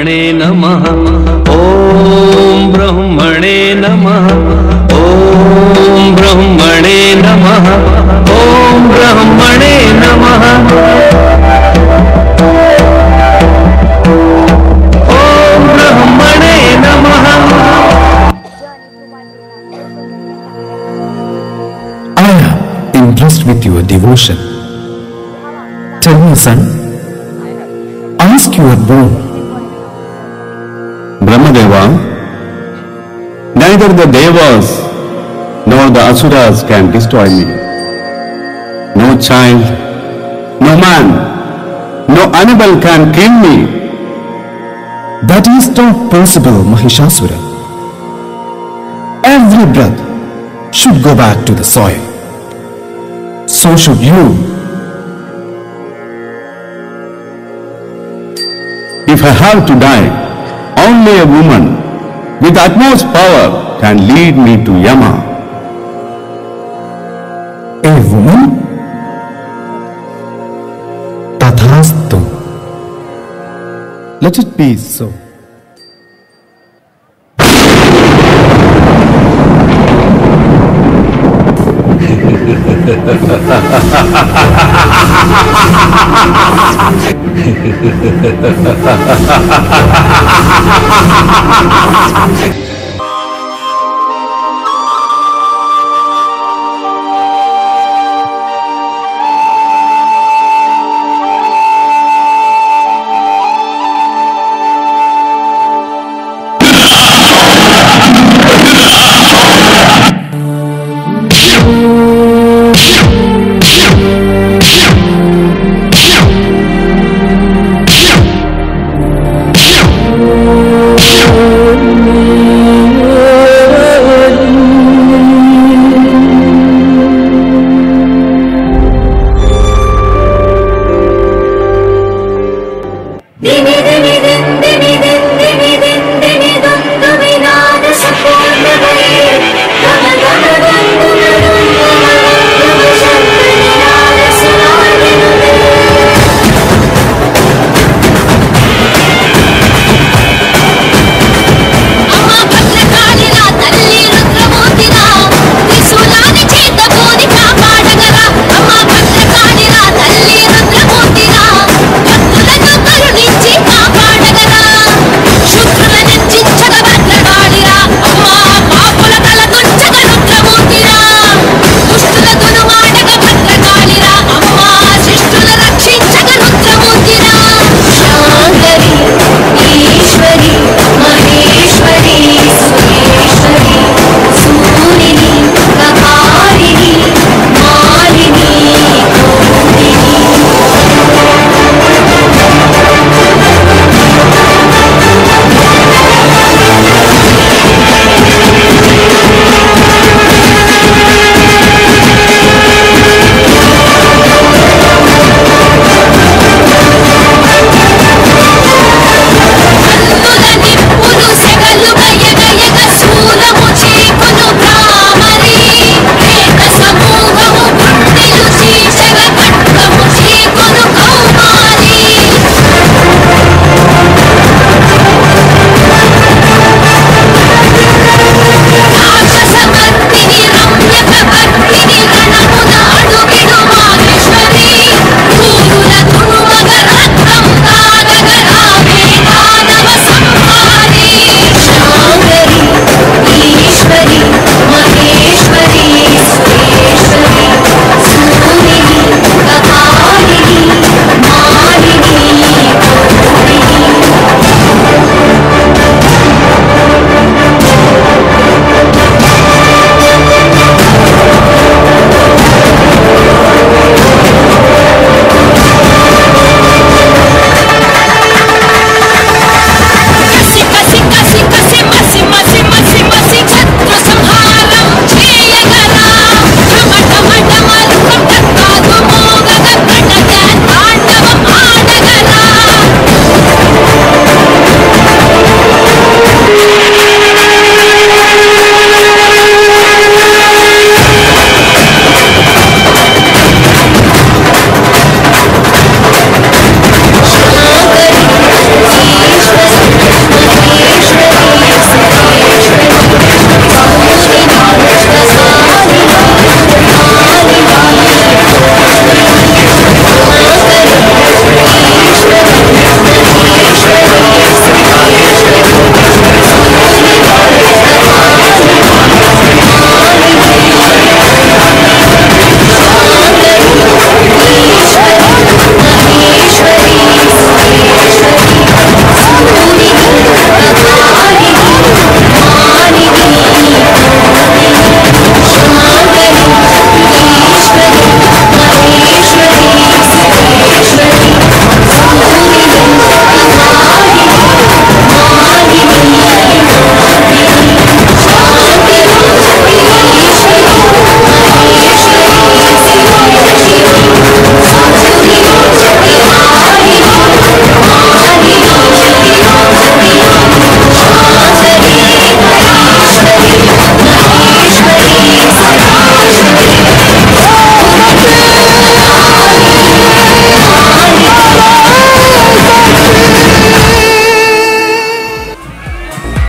ब्रह्मणे नमः ॐ ब्रह्मणे नमः ॐ ब्रह्मणे नमः ॐ ब्रह्मणे नमः ॐ ब्रह्मणे नमः। I am impressed with your devotion. Tell me, son, ask your boon. Brahmadeva, neither the Devas nor the Asuras can destroy me. No child, no man, no animal can kill me. That is not possible, Mahishasura. Every breath should go back to the soil. So should you. If I have to die, only a woman with utmost power can lead me to Yama. A woman? Tathastu. Let it be so.